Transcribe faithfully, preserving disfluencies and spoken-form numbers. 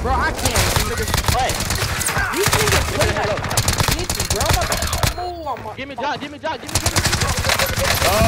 Bro, I can't. These niggas play. These niggas play like bitches, bro. I'm about to move on my. Give me Jock, give me Jock, give me, give me. Oh.